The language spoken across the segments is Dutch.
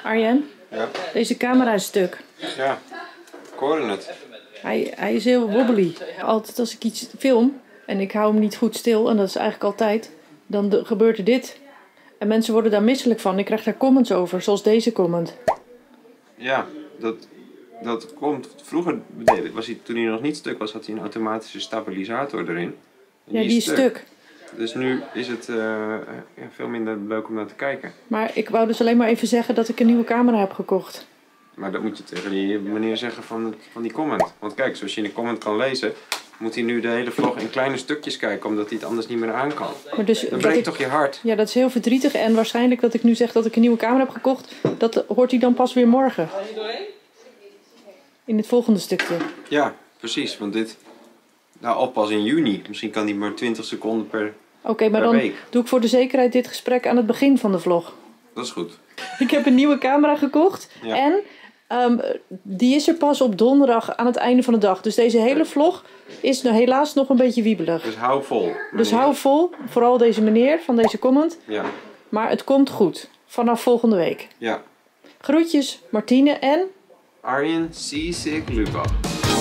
Arjen? Ja? Deze camera is stuk. Ja, ik hoorde het. Hij is heel wobbly. Altijd als ik iets film en ik hou hem niet goed stil, en dat is eigenlijk altijd, dan gebeurt er dit. En mensen worden daar misselijk van. Ik krijg daar comments over, zoals deze comment. Ja, dat komt. Vroeger, toen hij nog niet stuk was, had hij een automatische stabilisator erin. En Die is stuk. Dus nu is het veel minder leuk om naar te kijken. Maar ik wou dus alleen maar even zeggen dat ik een nieuwe camera heb gekocht. Maar dat moet je tegen die meneer zeggen van die comment. Want kijk, zoals je in de comment kan lezen, moet hij nu de hele vlog in kleine stukjes kijken, omdat hij het anders niet meer aan kan. Maar dus Dan breekt toch je hart? Ja, dat is heel verdrietig. En waarschijnlijk dat ik nu zeg dat ik een nieuwe camera heb gekocht, dat hoort hij dan pas weer morgen. In het volgende stukje. Ja, precies. Want dit, al pas in juni. Misschien kan hij maar 20 seconden per Oké, maar dan week. doe ik voor de zekerheid dit gesprek aan het begin van de vlog. Dat is goed. Ik heb een nieuwe camera gekocht. Ja. En die is er pas op donderdag aan het einde van de dag. Dus deze hele vlog is helaas nog een beetje wiebelig. Dus hou vol. Meneer. Dus hou vol. Vooral deze meneer van deze comment. Ja. Maar het komt goed. Vanaf volgende week. Ja. Groetjes, Martine en... Arjen Seasick Lubach.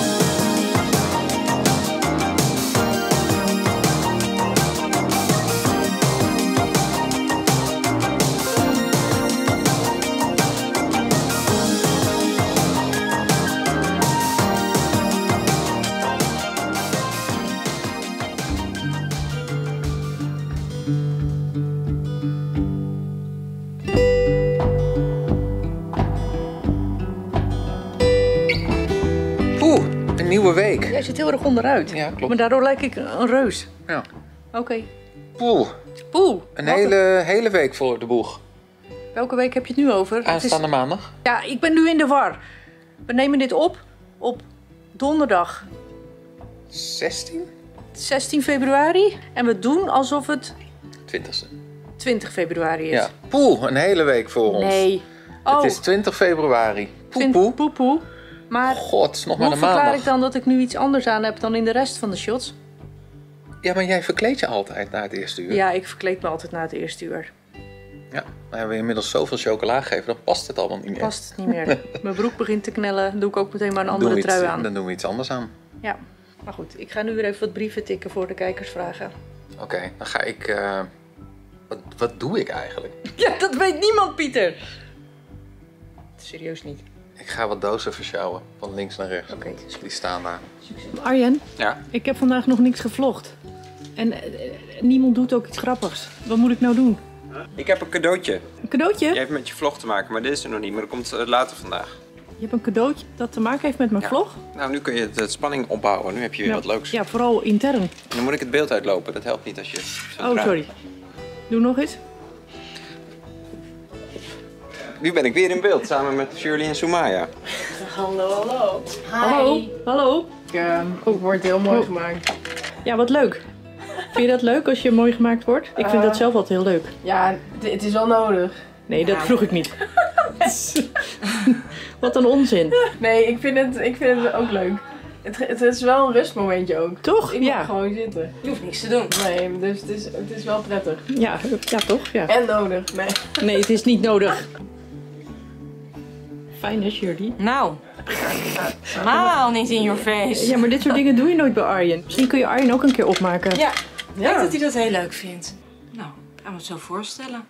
Nieuwe week. Jij zit heel erg onderuit. Ja, klopt. Maar daardoor lijk ik een reus. Ja. Oké. Poeh. Een hele week voor de boeg. Welke week heb je het nu over? Aanstaande maandag. Ja, ik ben nu in de war. We nemen dit op donderdag 16 februari. En we doen alsof het 20e. 20 februari is. Ja. Poeh, een hele week voor ons. Nee. Het is 20 februari. Poeh. Poe. Maar God, is nog maar hoe een maandag. verklaar ik dan dat ik nu iets anders aan heb dan in de rest van de shots? Ja, maar jij verkleed je altijd na het eerste uur. Ja, ik verkleed me altijd na het eerste uur. Ja, maar hebben we inmiddels zoveel chocola gegeven, dan past het allemaal niet meer. Past het niet meer. Mijn broek begint te knellen, doe ik ook meteen maar een andere trui aan. Dan doen we iets anders aan. Ja, maar goed. Ik ga nu weer even wat brieven tikken voor de kijkersvragen. Oké, dan ga ik... Wat doe ik eigenlijk? Ja, dat weet niemand, Pieter. Serieus niet. Ik ga wat dozen versjouwen, van links naar rechts. Oké. Die staan daar. Arjen, Ja? ik heb vandaag nog niks gevlogd. En niemand doet ook iets grappigs. Wat moet ik nou doen? Ik heb een cadeautje. Een cadeautje? Jij heeft met je vlog te maken, maar dit is er nog niet. Maar dat komt later vandaag. Je hebt een cadeautje dat te maken heeft met mijn vlog? Nou, nu kun je de spanning opbouwen. Nu heb je weer wat leuks. Ja, vooral intern. Dan moet ik het beeld uitlopen. Dat helpt niet als je zo draait. Sorry. Doe nog eens. Nu ben ik weer in beeld, samen met Shirley en Soumaya. Hallo. Hallo. Het wordt heel mooi gemaakt. Ja, wat leuk. Vind je dat leuk als je mooi gemaakt wordt? Ik vind dat zelf altijd heel leuk. Ja, het is wel nodig. Nee, dat vroeg ik niet. Wat een onzin. Nee, ik vind het ook leuk. Het is wel een rustmomentje ook. Toch? Ik Ja. mag gewoon zitten. Je hoeft niks te doen. Nee, dus het is wel prettig. Ja, toch? Ja. En nodig. Nee. Nee, het is niet nodig. Fijn hè, Shirley? Nou, helemaal niet in your face. Ja, maar dit soort dingen doe je nooit bij Arjen. Misschien kun je Arjen ook een keer opmaken. Ja, ik denk dat hij dat heel leuk vindt. Nou, gaan we het zo voorstellen.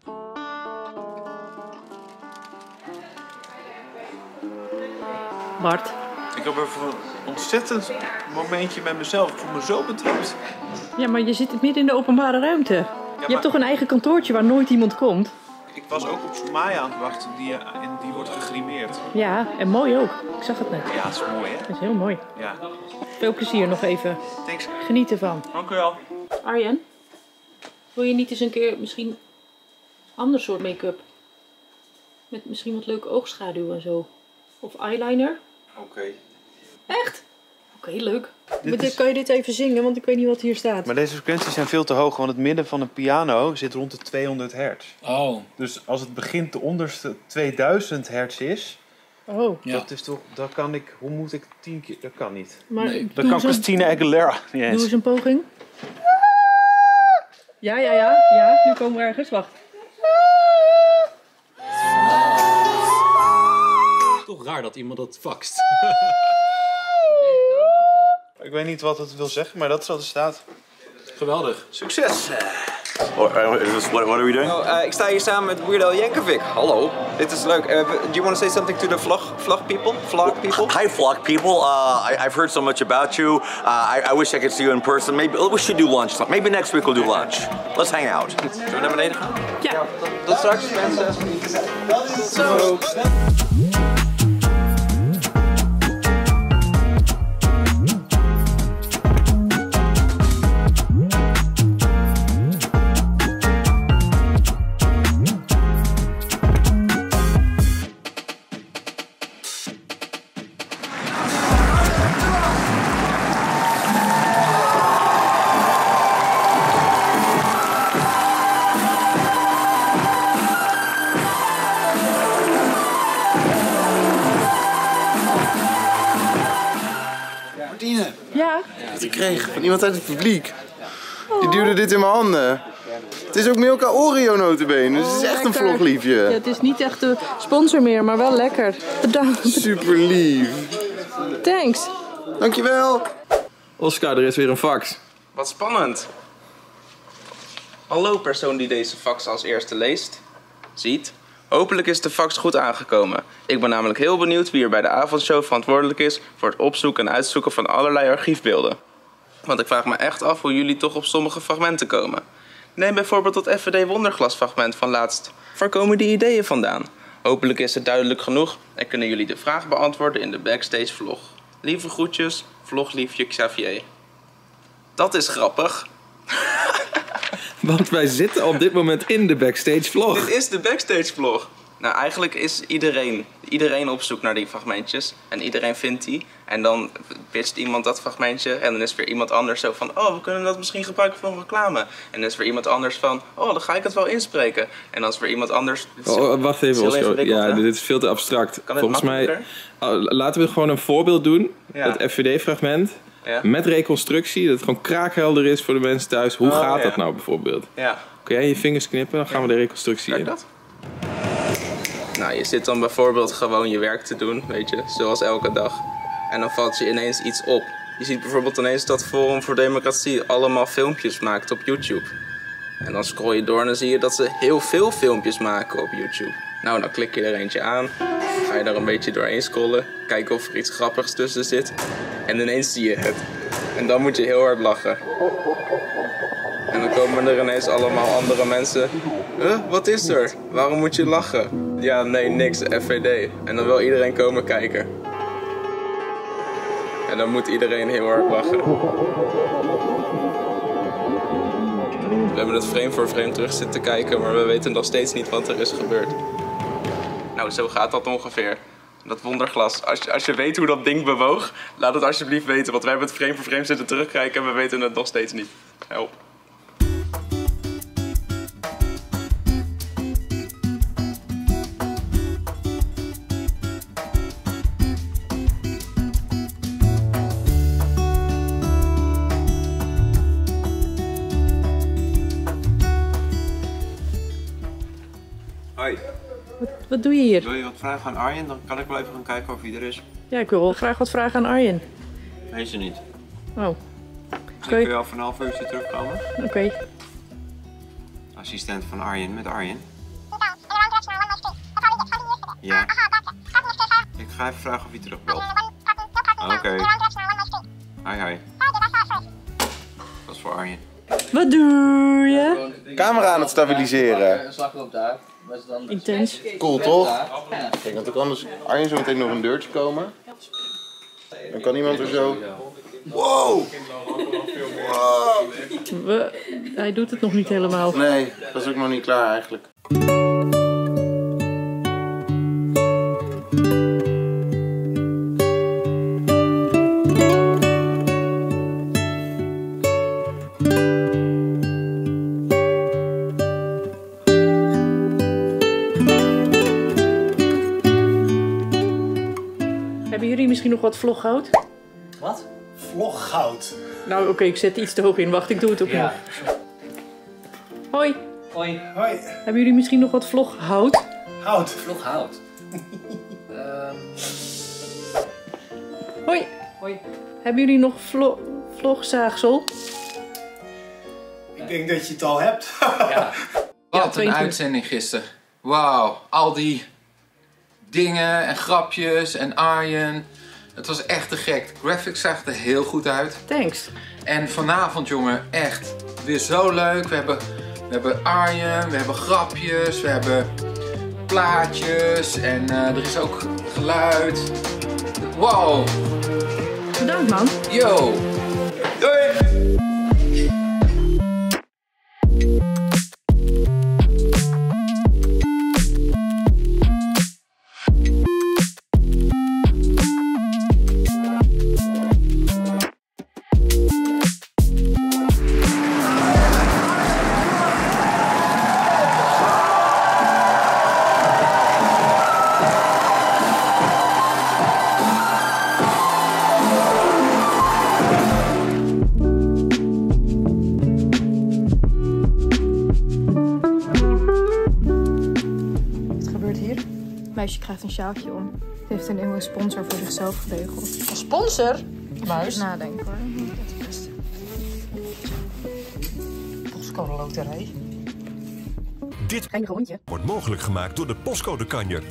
Bart. Ik heb even een ontzettend momentje met mezelf. Ik voel me zo betrapt. Ja, maar je zit midden in de openbare ruimte. Je hebt toch een eigen kantoortje waar nooit iemand komt? Ik was ook op Soumaya aan het wachten. Die wordt gegrimeerd. Ja, en mooi ook. Ik zag het net. Ja, dat is mooi, hè? Dat is heel mooi. Ja. Veel plezier nog even. Thanks. Geniet ervan. Dank u wel. Arjen, wil je niet eens een keer misschien ander soort make-up? Met misschien wat leuke oogschaduw en zo. Of eyeliner. Oké. Echt? Oké, leuk. Kan je dit even zingen? Want ik weet niet wat hier staat. Maar deze frequenties zijn veel te hoog, want het midden van een piano zit rond de 200 hertz. Oh. Dus als het begint de onderste 2000 hertz is, Oh. Ja. dat is toch, dan kan ik, hoe moet ik 10 keer, dat kan niet. Maar Nee, Dan kan Christina Aguilera niet eens. Doe eens een poging. Ja, nu komen we ergens. Wacht. raar dat iemand dat faxt. Ik weet niet wat het wil zeggen, maar dat is wat er staat. Geweldig. Succes! What are we doing? Ik sta hier samen met Weird Al Yankovic. Hallo. Dit is leuk. Do you want to say something to the vlog people? Vlog people? Hi, vlog people. I've heard so much about you. I wish I could see you in person. Maybe we should do lunch. Maybe next week we'll do lunch. Let's hang out. Zullen we naar beneden gaan? Ja. Tot straks, mensen. Zo. Ja. Die ik kreeg van iemand uit het publiek. Die duwde dit in mijn handen. Het is ook Milka Oreo notabene, dus het is echt een vlogliefje. Ja, het is niet echt de sponsor meer, maar wel lekker. Bedankt. Super lief. Thanks. Dankjewel. Oscar, er is weer een fax. Wat spannend. Hallo persoon die deze fax als eerste leest. Ziet. Hopelijk is de fax goed aangekomen. Ik ben namelijk heel benieuwd wie er bij de avondshow verantwoordelijk is voor het opzoeken en uitzoeken van allerlei archiefbeelden. Want ik vraag me echt af hoe jullie toch op sommige fragmenten komen. Neem bijvoorbeeld dat FVD Wonderglas fragment van laatst. Waar komen die ideeën vandaan? Hopelijk is het duidelijk genoeg en kunnen jullie de vraag beantwoorden in de backstage vlog. Lieve groetjes, vlogliefje Xavier. Dat is grappig. Want wij zitten op dit moment in de backstage vlog. Dit is de backstage vlog. Nou, eigenlijk is iedereen op zoek naar die fragmentjes. En iedereen vindt die. En dan pitcht iemand dat fragmentje. En dan is weer iemand anders zo van... Oh, we kunnen dat misschien gebruiken voor een reclame. En dan is weer iemand anders van... Oh, dan ga ik het wel inspreken. En dan is weer iemand anders... Wacht even, Oscar. Ja, dit is veel te abstract. Volgens mij... laten we gewoon een voorbeeld doen. Ja. Het FVD-fragment. Ja. Met reconstructie. Dat het gewoon kraakhelder is voor de mensen thuis. Hoe gaat dat nou bijvoorbeeld? Ja. Kun jij je vingers knippen? Dan gaan we de reconstructie in. Dat? Nou, je zit dan bijvoorbeeld gewoon je werk te doen, weet je, zoals elke dag. En dan valt je ineens iets op. Je ziet bijvoorbeeld ineens dat Forum voor Democratie allemaal filmpjes maakt op YouTube. En dan scroll je door en dan zie je dat ze heel veel filmpjes maken op YouTube. Nou, dan klik je er eentje aan, ga je er een beetje doorheen scrollen, kijken of er iets grappigs tussen zit. En ineens zie je het. En dan moet je heel hard lachen. En dan komen er ineens allemaal andere mensen. Wat is er? Waarom moet je lachen? Ja, nee, niks, FVD. En dan wil iedereen komen kijken. En dan moet iedereen heel hard lachen. We hebben het frame voor frame terug zitten kijken, maar we weten nog steeds niet wat er is gebeurd. Nou, zo gaat dat ongeveer. Dat wonderglas. Als je weet hoe dat ding bewoog, laat het alsjeblieft weten. Want wij hebben het frame voor frame zitten terugkijken en we weten het nog steeds niet. Help. Hoi. Wat doe je hier? Wil je wat vragen aan Arjen? Dan kan ik wel even gaan kijken of hij er is. Ja, ik wil wel graag wat vragen aan Arjen. Hij is er niet. Oh. Kun je wel van een half uurtje terugkomen? Oké. Assistent van Arjen met Arjen. Ja. Ik ga even vragen of hij terugbelt. Oké. Hi, hi. Dat is voor Arjen. Wat doe je? Camera aan het stabiliseren. Intens. Cool, toch? Kijk, want dan kan dus Arjen zo meteen nog een deurtje komen. Dan kan iemand er zo... Wow! Hij doet het nog niet helemaal. Nee, dat is ook nog niet klaar eigenlijk. Hebben jullie misschien nog wat vloggoud? Wat? Vloggoud. Nou, oké, ik zet iets te hoog in. Wacht, ik doe het opnieuw. Ja. Hoi. Hoi. Hoi. Hebben jullie misschien nog wat vloghout? Hout. Vloghout. Hoi. Hoi. Hebben jullie nog vlogzaagsel? Ik denk dat je het al hebt. Ja. Wat een uitzending gisteren. Wauw, al die dingen en grapjes en Arjen. Het was echt te gek. De graphics zagen er heel goed uit. Thanks. En vanavond, jongen, echt weer zo leuk. We hebben Arjen, we hebben grapjes, we hebben plaatjes en er is ook geluid. Wow. Bedankt, man. Yo. Doei. Meisje krijgt een sjaaltje om. Ze heeft een nieuwe sponsor voor zichzelf geregeld. Een sponsor? Muis? Nadenken hoor. Dat is best. Postcode loterij. Dit wordt mogelijk gemaakt door de Postcode Kanjer.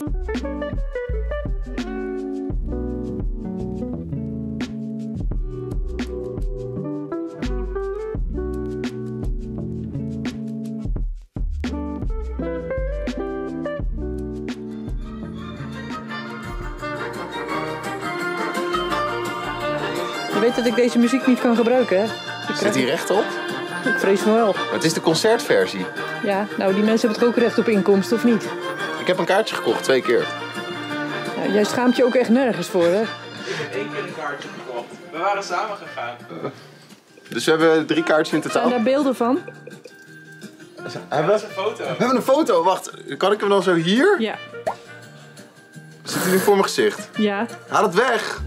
Je weet dat ik deze muziek niet kan gebruiken, hè? Zit hier recht op? Ik vrees van wel. Het is de concertversie. Ja, nou die mensen hebben toch ook recht op inkomsten, of niet? Ik heb een kaartje gekocht, 2 keer. Ja, jij schaamt je ook echt nergens voor, hè? Ik heb 1 keer een kaartje gekocht. We waren samen gegaan. Dus we hebben 3 kaartjes in totaal. Zijn daar beelden van? Hebben we een foto? We hebben een foto. Wacht, kan ik hem dan zo hier? Ja. Zit hij nu voor mijn gezicht? Ja. Haal het weg!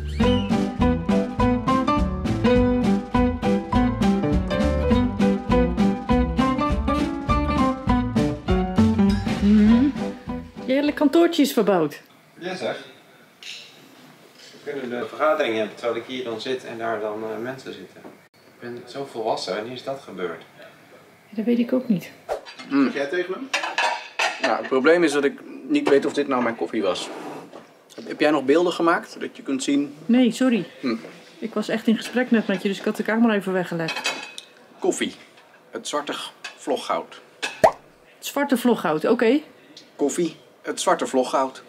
Je hele kantoortje is verbouwd. Ja zeg. We kunnen de vergadering hebben terwijl ik hier dan zit en daar dan mensen zitten. Ik ben zo volwassen en nu is dat gebeurd. Ja, dat weet ik ook niet. Zeg jij tegen hem? Nou, het probleem is dat ik niet weet of dit nou mijn koffie was. Heb jij nog beelden gemaakt, zodat je kunt zien? Nee, sorry. Ik was echt in gesprek net met je, dus ik had de camera even weggelegd. Koffie. Het zwarte vloggoud. Het zwarte vloggoud, oké. Koffie. Het zwarte vloggoud.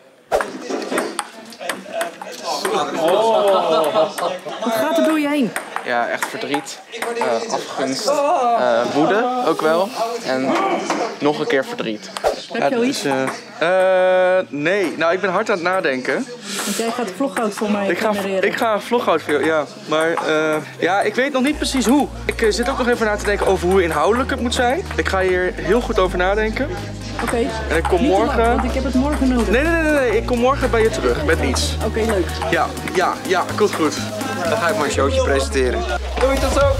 Wat gaat er door je heen? Ja, echt verdriet, afgunst, woede ook wel en nog een keer verdriet. Heb je al iets? Nee, nou ik ben hard aan het nadenken. Want jij gaat vloggoud voor mij genereren. Ik ga een vloggoud voor jou, ja. Maar ja, ik weet nog niet precies hoe. Ik zit ook nog even na te denken over hoe inhoudelijk het moet zijn. Ik ga hier heel goed over nadenken. Oké. En ik kom niet morgen... te lang, want ik heb het morgen nodig. Nee. Ik kom morgen bij je terug met iets. Oké, leuk. Ja, komt goed. Dan ga ik mijn showtje presenteren. Doei, tot zo!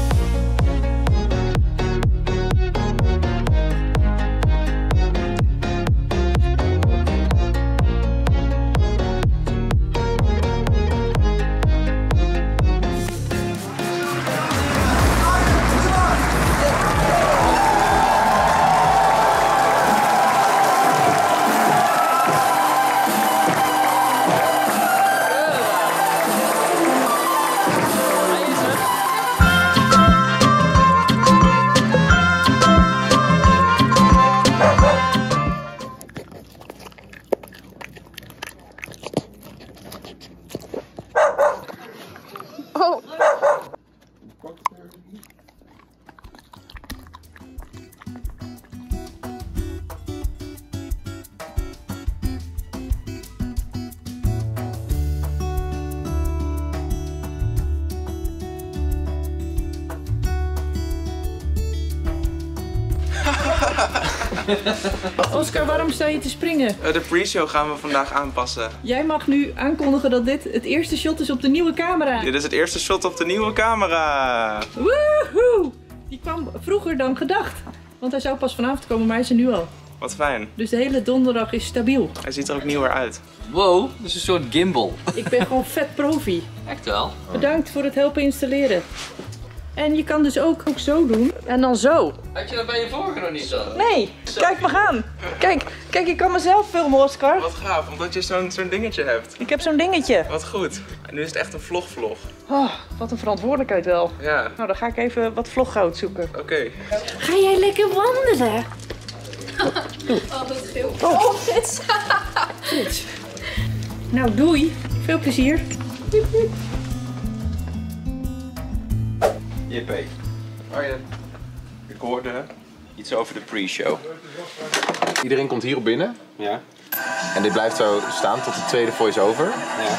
Oscar, waarom sta je te springen? De pre-show gaan we vandaag aanpassen. Jij mag nu aankondigen dat dit het eerste shot is op de nieuwe camera. Dit is het eerste shot op de nieuwe camera. Woehoe! Die kwam vroeger dan gedacht. Want hij zou pas vanavond komen, maar hij is er nu al. Wat fijn. Dus de hele donderdag is stabiel. Hij ziet er ook nieuwer uit. Wow, dat is een soort gimbal. Ik ben gewoon vet profi. Echt wel. Bedankt voor het helpen installeren. En je kan dus ook zo doen. En dan zo. Had je dat bij je vorige nog niet zo? Nee, kijk me aan. Kijk, ik kan mezelf filmen, Oscar. Wat gaaf, omdat je zo'n dingetje hebt. Ik heb zo'n dingetje. Wat goed. En nu is het echt een vlog. Oh, wat een verantwoordelijkheid wel. Ja. Nou, dan ga ik even wat vloggoud zoeken. Oké. Ga jij lekker wandelen? Oh, dat is heel Oh, Frits. Nou, doei. Veel plezier. JP. Ik hoorde iets over de pre-show. Iedereen komt hierop binnen. Ja. En dit blijft zo staan tot de tweede voice-over. Ja.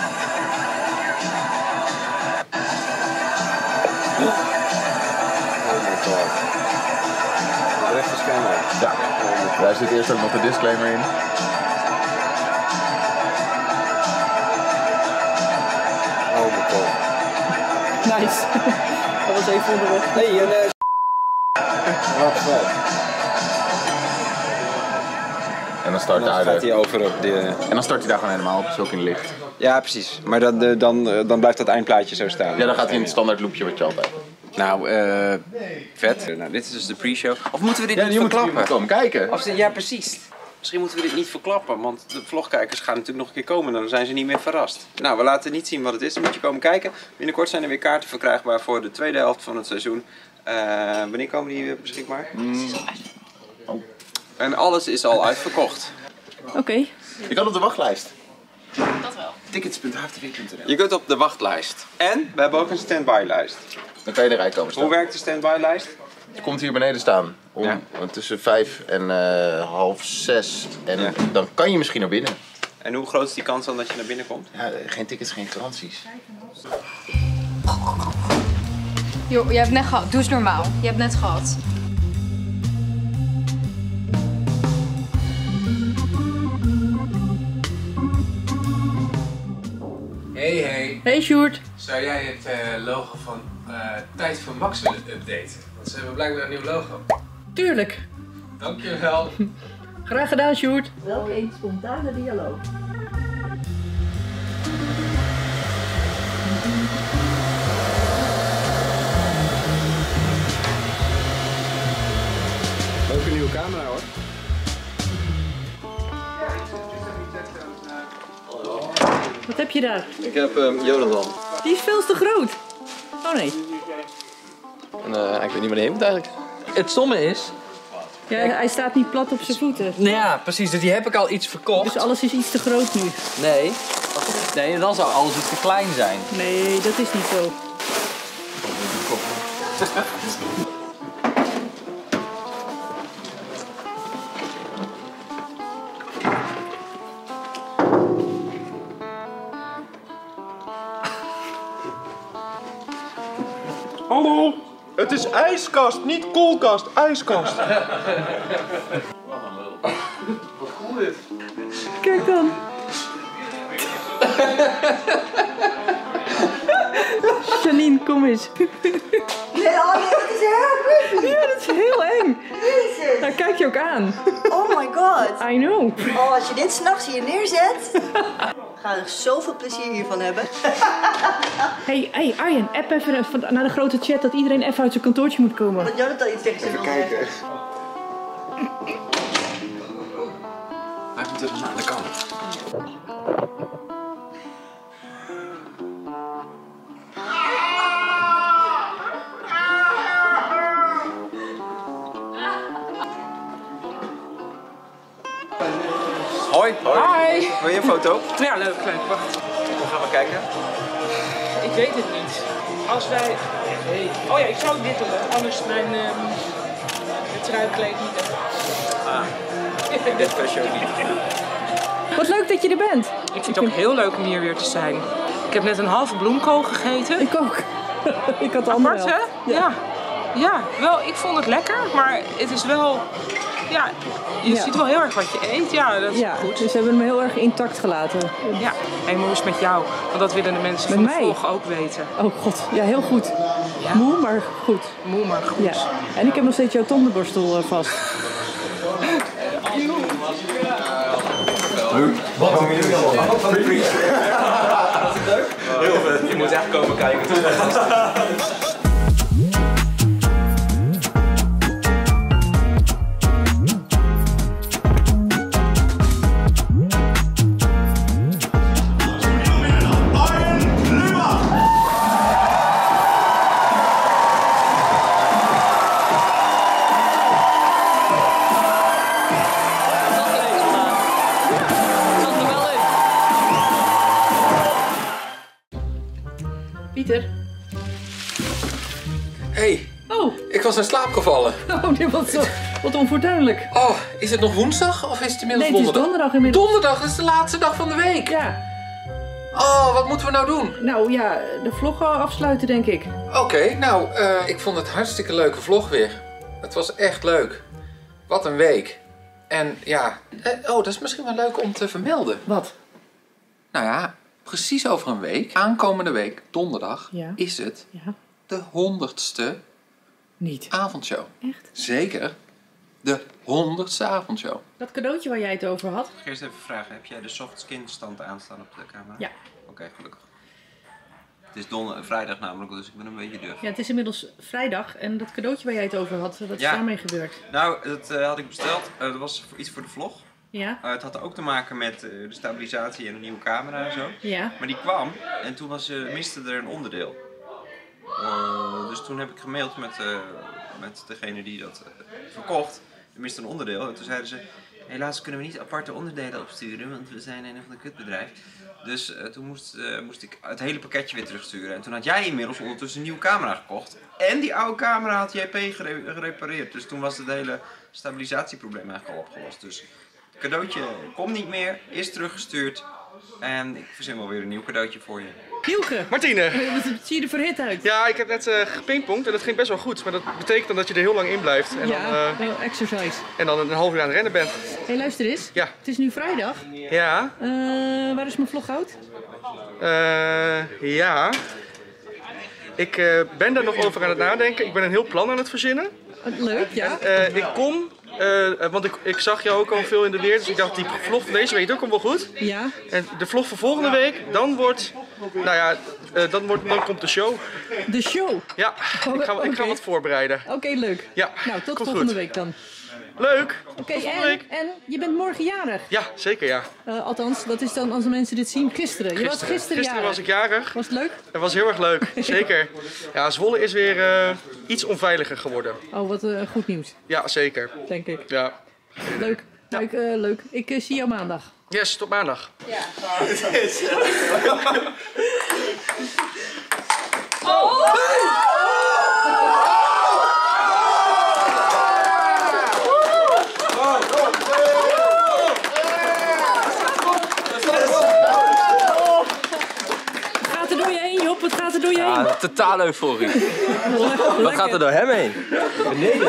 Oh my god. De rechte scanner. Ja. Daar zit eerst ook nog de disclaimer in. Oh my god. Nice. Dat was even onderweg. Hey, wat vet. En dan start dan gaat hij over op de... En dan start hij daar gewoon helemaal op, zo ook in licht. Ja, precies. Maar dan blijft dat eindplaatje zo staan. Ja, dan gaat hij in het standaard loopje wat je altijd. Nou, vet. Nou, dit is dus de pre-show. Of moeten we dit niet verklappen? Je moet komen kijken. Ja, precies. Misschien moeten we dit niet verklappen, want de vlogkijkers gaan natuurlijk nog een keer komen en dan zijn ze niet meer verrast. Nou, we laten niet zien wat het is, dan moet je komen kijken. Binnenkort zijn er weer kaarten verkrijgbaar voor de tweede helft van het seizoen. Wanneer komen die beschikbaar? En alles is al uitverkocht. Oké. Je kan op de wachtlijst. Dat wel. Tickets.htv.nl. Je kunt op de wachtlijst. En we hebben ook een stand-by-lijst. Dan kan je eruit komen staan. Hoe werkt de stand-by-lijst? Je komt hier beneden staan. Tussen 5 en half 6. En dan kan je misschien naar binnen. En hoe groot is die kans dan dat je naar binnen komt? Ja, geen tickets, geen garanties. Joh, je hebt net gehad. Doe eens normaal. Je hebt net gehad. Hey. Hey Sjoerd. Zou jij het logo van Tijd voor Max willen updaten? Want ze hebben blijkbaar een nieuw logo. Tuurlijk. Dankjewel. Graag gedaan, Sjoerd. Welk een spontane dialoog. Leuke nieuwe camera hoor. Wat heb je daar? Ik heb Jonathan. Die is veel te groot. Oh nee. En ik weet niet waar hij heen moet eigenlijk. Het stomme is... Ja, hij staat niet plat op zijn voeten. Nou ja, precies. Dus die heb ik al iets verkocht. Dus alles is iets te groot nu. Nee, dan zou alles iets te klein zijn. Nee, dat is niet zo. Hallo, het is ijskast, niet koelkast, ijskast. Wat cool dit. Kijk dan. Janine, kom eens. Nee, dat is heel creepy. Ja, dat is heel eng. Jezus. Daar kijk je ook aan. Oh my god. I know. Oh, als je dit s'nachts hier neerzet, ga er zoveel plezier hiervan hebben. Hey Arjen, app even naar de grote chat dat iedereen even uit zijn kantoortje moet komen. Dat Jonathan iets tegen ze wil zeggen. Hij moet er aan de kant. Hoi. Hi. Wil je een foto? Ja, leuk. Wacht. Hoe gaan we kijken? Ik weet het niet. Als wij... Hey. Oh ja, ik zou dit doen, anders mijn truikleed niet echt. Ik dit per show niet. Wat leuk dat je er bent. Ik vind het ook heel leuk om hier weer te zijn. Ik heb net een halve bloemkool gegeten. Ik ook. Ik had andere Apart, hè? Ja, wel, ik vond het lekker, maar het is wel... Ja, je ziet wel heel erg wat je eet. Ja, dat is goed. Dus we hebben hem heel erg intact gelaten. Ja, en hoe is het met jou? Want dat willen de mensen van de vlog ook weten. Oh god, ja, heel goed. Ja. Moe, maar goed. Moe, maar goed. Ja. En ik heb nog steeds jouw tandenborstel vast. Wat een freak. Dat is leuk. Heel vet. Je moet echt komen kijken. Pieter. Hey. Oh. Ik was in slaap gevallen. Oh, dit was wat onfortuinlijk. Oh, is het nog woensdag of is het inmiddels donderdag? Nee, het is donderdag inmiddels. Donderdag is de laatste dag van de week. Ja. Oh, wat moeten we nou doen? Nou ja, de vlog afsluiten denk ik. Oké, nou, ik vond het hartstikke leuke vlog weer. Het was echt leuk. Wat een week. En ja, dat is misschien wel leuk om te vermelden. Wat? Nou ja, precies over een week, aankomende week, donderdag, is het de 100ste avondshow. Echt? Zeker, de 100ste avondshow. Dat cadeautje waar jij het over had. Ik ga eerst even vragen, heb jij de soft skin stand aanstaan op de camera? Ja. Oké, gelukkig. Het is vrijdag namelijk, dus ik ben een beetje durf. Ja, het is inmiddels vrijdag en dat cadeautje waar jij het over had, wat is daarmee gebeurd? Nou, dat had ik besteld. Dat was iets voor de vlog. Ja. Het had ook te maken met de stabilisatie en een nieuwe camera en zo. Ja. Maar die kwam en toen miste er een onderdeel. Dus toen heb ik gemaild met degene die dat verkocht. Er miste een onderdeel en toen zeiden ze... Helaas kunnen we niet aparte onderdelen opsturen, want we zijn een of ander kutbedrijf. Dus toen moest ik het hele pakketje weer terugsturen. En toen had jij inmiddels ondertussen een nieuwe camera gekocht. En die oude camera had JP gerepareerd. Dus toen was het hele stabilisatieprobleem eigenlijk al opgelost. Dus het cadeautje komt niet meer, is teruggestuurd. En ik verzin wel weer een nieuw cadeautje voor je. Hielke! Martine! Wat zie je er verhit uit? Ja, ik heb net gepingpongd en dat ging best wel goed. Maar dat betekent dan dat je er heel lang in blijft. En wel exercise. En dan een half uur aan het rennen bent. Hé, luister eens. Ja. Het is nu vrijdag. Ja. Waar is mijn vloghout? Ja. Ik ben daar nog over aan het nadenken. Ik ben een heel plan aan het verzinnen. Leuk, ja. En, ik kom... want ik zag jou ook al veel in de weer, dus ik dacht die vlog van deze week ook komt wel goed. Ja. En de vlog van volgende week, dan wordt, nou ja, dan komt de show. De show? Ja, ik ga wat voorbereiden. Oké, leuk. Ja, nou, tot komt volgende goed. week dan. Leuk. Oké, tot volgende week. En je bent morgen jarig. Ja, zeker ja. Althans, dat is dan als de mensen dit zien gisteren. Je was gisteren jarig. Was ik jarig. Was het leuk? Het was heel erg leuk, zeker. Ja, Zwolle is weer iets onveiliger geworden. Oh, wat goed nieuws. Ja, zeker. Denk ik. Ja. Leuk. Leuk. Ik zie jou maandag. Yes, tot maandag. Ja. Wat gaat er door je heen? Ja, totaal euforie. Wat gaat er door hem heen? Beneden.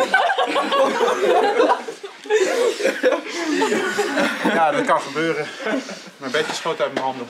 Ja, dat kan gebeuren. Mijn bedje schoot uit mijn handen.